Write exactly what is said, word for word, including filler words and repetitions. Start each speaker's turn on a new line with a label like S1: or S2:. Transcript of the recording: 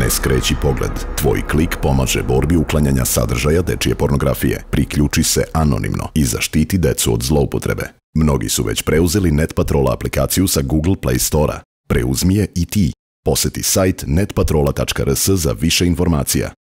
S1: Ne skreći pogled. Tvoj klik pomaže borbi uklanjanja sadržaja dečije pornografije. Priključi se anonimno i zaštiti decu od zloupotrebe. Mnogi su već preuzeli NetPatrol aplikaciju sa Google Play Store-a. Preuzmi je i ti. Poseti sajt net patrola tačka r s za više informacija.